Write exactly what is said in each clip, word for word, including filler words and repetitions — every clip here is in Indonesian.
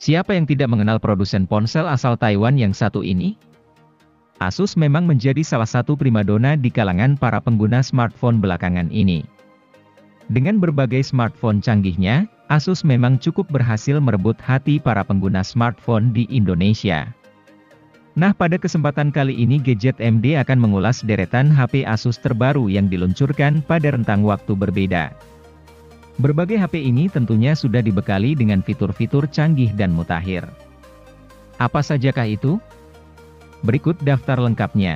Siapa yang tidak mengenal produsen ponsel asal Taiwan yang satu ini? Asus memang menjadi salah satu primadona di kalangan para pengguna smartphone belakangan ini. Dengan berbagai smartphone canggihnya, Asus memang cukup berhasil merebut hati para pengguna smartphone di Indonesia. Nah, pada kesempatan kali ini Gadget M D akan mengulas deretan H P Asus terbaru yang diluncurkan pada rentang waktu berbeda. Berbagai H P ini tentunya sudah dibekali dengan fitur-fitur canggih dan mutakhir. Apa sajakah itu? Berikut daftar lengkapnya.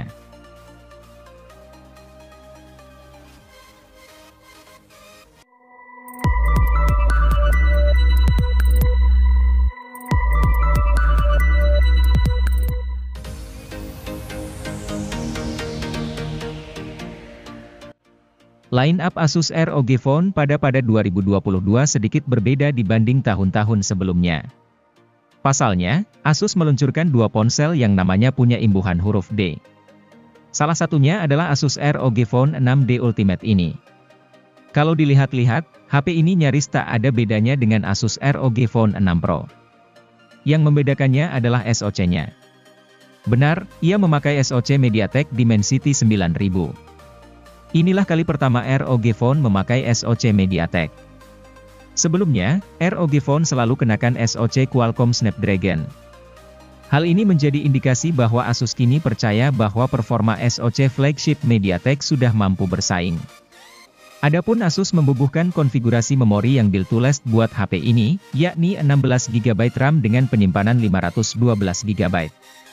Line up Asus R O G Phone pada pada dua ribu dua puluh dua sedikit berbeda dibanding tahun-tahun sebelumnya. Pasalnya, Asus meluncurkan dua ponsel yang namanya punya imbuhan huruf D. Salah satunya adalah Asus R O G Phone enam D Ultimate ini. Kalau dilihat-lihat, H P ini nyaris tak ada bedanya dengan Asus R O G Phone enam Pro. Yang membedakannya adalah S O C-nya. Benar, ia memakai S O C MediaTek Dimensity sembilan ribu. Inilah kali pertama R O G Phone memakai S O C MediaTek. Sebelumnya, R O G Phone selalu kenakan S O C Qualcomm Snapdragon. Hal ini menjadi indikasi bahwa Asus kini percaya bahwa performa S O C flagship MediaTek sudah mampu bersaing. Adapun Asus membubuhkan konfigurasi memori yang build to last buat H P ini, yakni enam belas giga byte RAM dengan penyimpanan lima ratus dua belas giga byte.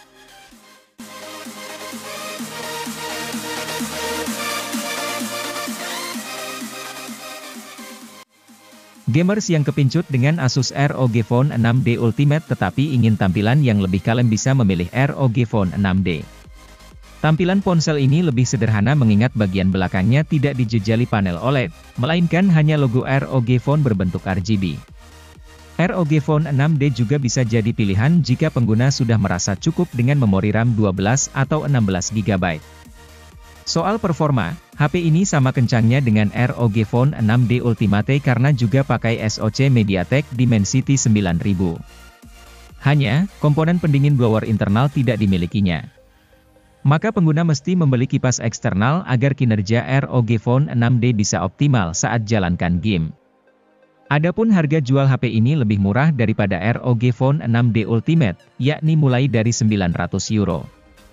Gamers yang kepincut dengan Asus R O G Phone enam D Ultimate tetapi ingin tampilan yang lebih kalem bisa memilih R O G Phone enam D. Tampilan ponsel ini lebih sederhana mengingat bagian belakangnya tidak dijejali panel O L E D, melainkan hanya logo R O G Phone berbentuk R G B. R O G Phone enam D juga bisa jadi pilihan jika pengguna sudah merasa cukup dengan memori RAM dua belas atau enam belas giga byte. Soal performa, H P ini sama kencangnya dengan R O G Phone enam D Ultimate karena juga pakai S O C MediaTek Dimensity sembilan ribu. Hanya, komponen pendingin blower internal tidak dimilikinya. Maka pengguna mesti membeli kipas eksternal agar kinerja R O G Phone enam D bisa optimal saat jalankan game. Adapun harga jual H P ini lebih murah daripada R O G Phone enam D Ultimate, yakni mulai dari sembilan ratus euro.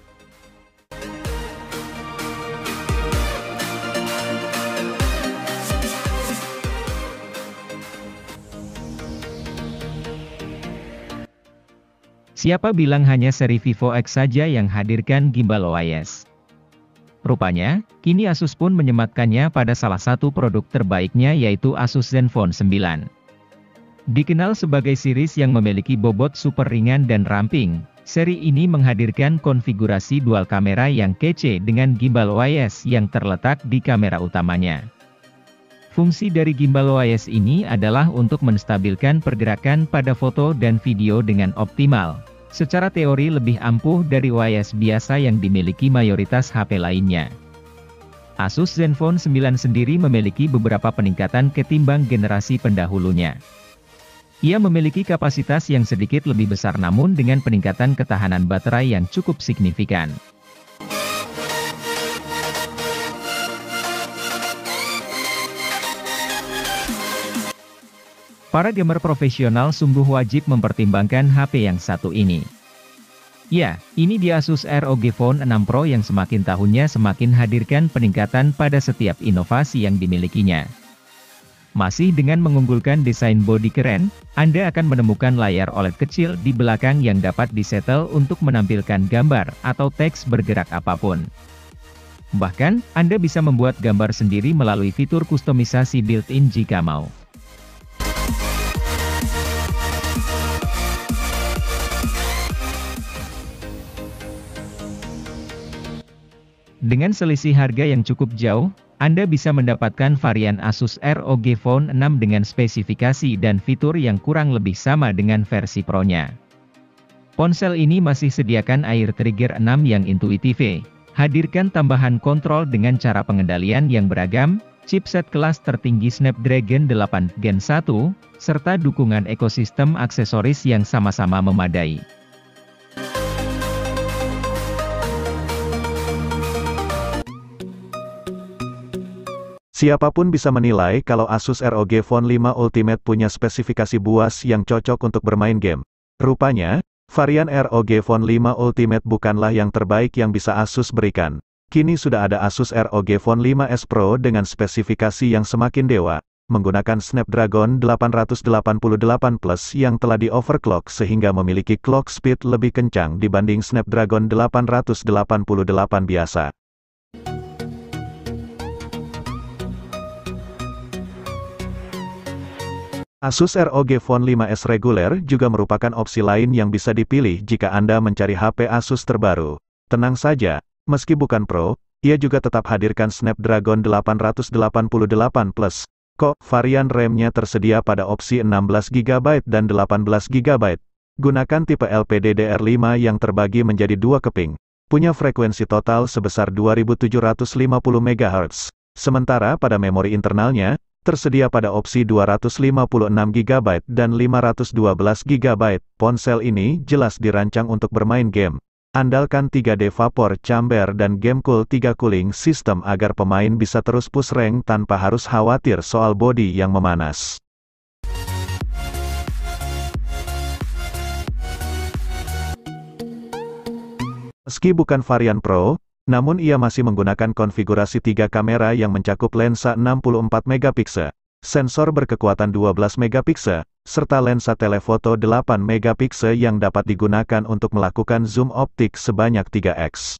Siapa bilang hanya seri Vivo X saja yang hadirkan gimbal O I S? Rupanya, kini Asus pun menyematkannya pada salah satu produk terbaiknya yaitu Asus Zenfone sembilan. Dikenal sebagai series yang memiliki bobot super ringan dan ramping, seri ini menghadirkan konfigurasi dual kamera yang kece dengan gimbal O I S yang terletak di kamera utamanya. Fungsi dari gimbal O I S ini adalah untuk menstabilkan pergerakan pada foto dan video dengan optimal. Secara teori lebih ampuh dari O I S biasa yang dimiliki mayoritas H P lainnya. Asus Zenfone sembilan sendiri memiliki beberapa peningkatan ketimbang generasi pendahulunya. Ia memiliki kapasitas yang sedikit lebih besar namun dengan peningkatan ketahanan baterai yang cukup signifikan. Para gamer profesional sungguh wajib mempertimbangkan H P yang satu ini. Ya, ini dia Asus R O G Phone enam Pro yang semakin tahunnya semakin hadirkan peningkatan pada setiap inovasi yang dimilikinya. Masih dengan mengunggulkan desain bodi keren, Anda akan menemukan layar O L E D kecil di belakang yang dapat disetel untuk menampilkan gambar atau teks bergerak apapun. Bahkan, Anda bisa membuat gambar sendiri melalui fitur kustomisasi built-in jika mau. Dengan selisih harga yang cukup jauh, Anda bisa mendapatkan varian Asus R O G Phone enam dengan spesifikasi dan fitur yang kurang lebih sama dengan versi Pro-nya. Ponsel ini masih sediakan Air Trigger enam yang intuitif, hadirkan tambahan kontrol dengan cara pengendalian yang beragam, chipset kelas tertinggi Snapdragon delapan Gen satu, serta dukungan ekosistem aksesoris yang sama-sama memadai. Siapapun bisa menilai kalau Asus R O G Phone lima Ultimate punya spesifikasi buas yang cocok untuk bermain game. Rupanya, varian R O G Phone lima Ultimate bukanlah yang terbaik yang bisa Asus berikan. Kini sudah ada Asus R O G Phone lima S Pro dengan spesifikasi yang semakin dewa, menggunakan Snapdragon delapan delapan delapan Plus yang telah di-overclock sehingga memiliki clock speed lebih kencang dibanding Snapdragon delapan delapan delapan biasa. Asus R O G Phone lima S reguler juga merupakan opsi lain yang bisa dipilih jika Anda mencari H P Asus terbaru. Tenang saja, meski bukan Pro, ia juga tetap hadirkan Snapdragon delapan delapan delapan Plus. Kok, varian RAM-nya tersedia pada opsi enam belas giga byte dan delapan belas giga byte. Gunakan tipe L P D D R lima yang terbagi menjadi dua keping. Punya frekuensi total sebesar dua ribu tujuh ratus lima puluh megahertz. Sementara pada memori internalnya, tersedia pada opsi dua ratus lima puluh enam giga byte dan lima ratus dua belas giga byte. Ponsel ini jelas dirancang untuk bermain game. Andalkan tiga D Vapor Chamber dan GameCool tiga cooling system agar pemain bisa terus push rank tanpa harus khawatir soal bodi yang memanas. Meski bukan varian Pro, namun ia masih menggunakan konfigurasi tiga kamera yang mencakup lensa enam puluh empat megapiksel, sensor berkekuatan dua belas megapiksel, serta lensa telefoto delapan megapiksel yang dapat digunakan untuk melakukan zoom optik sebanyak tiga x.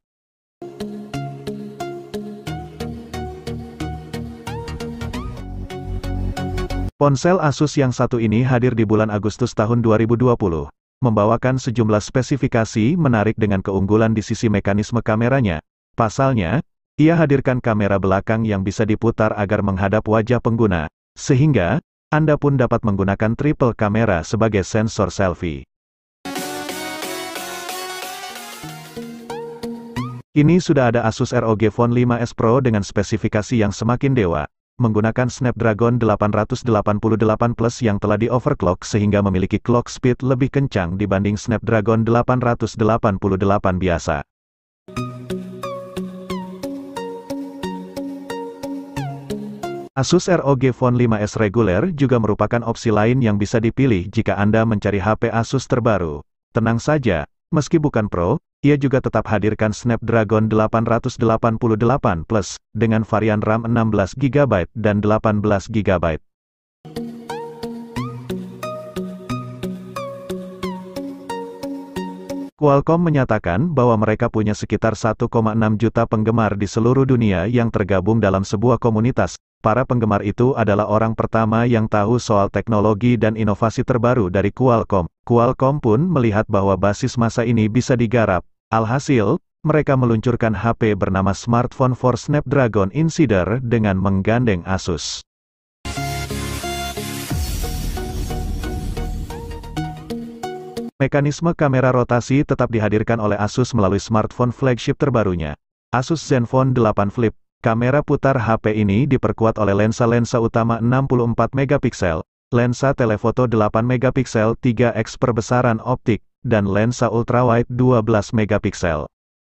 Ponsel Asus yang satu ini hadir di bulan Agustus tahun dua ribu dua puluh, membawakan sejumlah spesifikasi menarik dengan keunggulan di sisi mekanisme kameranya. Pasalnya, ia hadirkan kamera belakang yang bisa diputar agar menghadap wajah pengguna, sehingga Anda pun dapat menggunakan triple kamera sebagai sensor selfie. Kini sudah ada Asus R O G Phone lima S Pro dengan spesifikasi yang semakin dewa, menggunakan Snapdragon delapan delapan delapan Plus yang telah di-overclock sehingga memiliki clock speed lebih kencang dibanding Snapdragon delapan delapan delapan biasa. Asus R O G Phone lima S reguler juga merupakan opsi lain yang bisa dipilih jika Anda mencari H P Asus terbaru. Tenang saja, meski bukan Pro, ia juga tetap hadirkan Snapdragon delapan delapan delapan Plus, dengan varian RAM enam belas giga byte dan delapan belas giga byte. Qualcomm menyatakan bahwa mereka punya sekitar satu koma enam juta penggemar di seluruh dunia yang tergabung dalam sebuah komunitas. Para penggemar itu adalah orang pertama yang tahu soal teknologi dan inovasi terbaru dari Qualcomm. Qualcomm pun melihat bahwa basis massa ini bisa digarap. Alhasil, mereka meluncurkan H P bernama Smartphone for Snapdragon Insider dengan menggandeng Asus. Mekanisme kamera rotasi tetap dihadirkan oleh Asus melalui smartphone flagship terbarunya, Asus Zenfone delapan Flip. Kamera putar H P ini diperkuat oleh lensa-lensa utama enam puluh empat megapiksel, lensa telefoto delapan megapiksel tiga x perbesaran optik, dan lensa ultrawide dua belas megapiksel.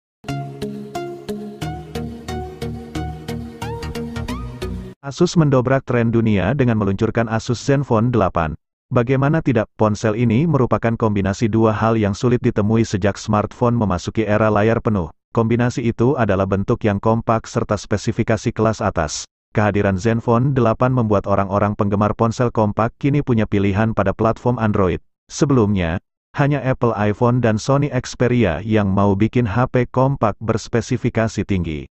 Asus mendobrak tren dunia dengan meluncurkan Asus Zenfone delapan. Bagaimana tidak, ponsel ini merupakan kombinasi dua hal yang sulit ditemui sejak smartphone memasuki era layar penuh. Kombinasi itu adalah bentuk yang kompak serta spesifikasi kelas atas. Kehadiran Zenfone delapan membuat orang-orang penggemar ponsel kompak kini punya pilihan pada platform Android. Sebelumnya, hanya Apple iPhone dan Sony Xperia yang mau bikin H P kompak berspesifikasi tinggi.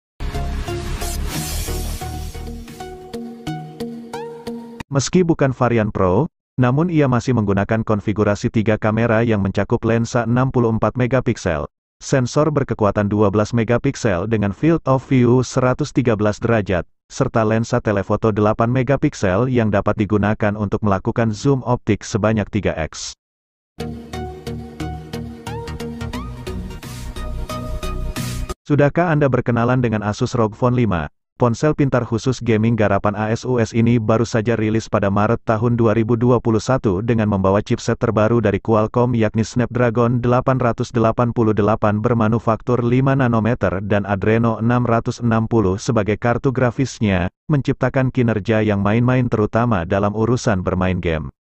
Meski bukan varian Pro, namun ia masih menggunakan konfigurasi tiga kamera yang mencakup lensa enam puluh empat megapiksel. Sensor berkekuatan dua belas megapiksel dengan field of view seratus tiga belas derajat, serta lensa telefoto delapan megapiksel yang dapat digunakan untuk melakukan zoom optik sebanyak tiga x. Sudahkah Anda berkenalan dengan Asus R O G Phone lima? Ponsel pintar khusus gaming garapan Asus ini baru saja rilis pada Maret tahun dua ribu dua puluh satu dengan membawa chipset terbaru dari Qualcomm yakni Snapdragon delapan ratus delapan puluh delapan bermanufaktur lima nanometer dan Adreno enam ratus enam puluh sebagai kartu grafisnya, menciptakan kinerja yang main-main terutama dalam urusan bermain game.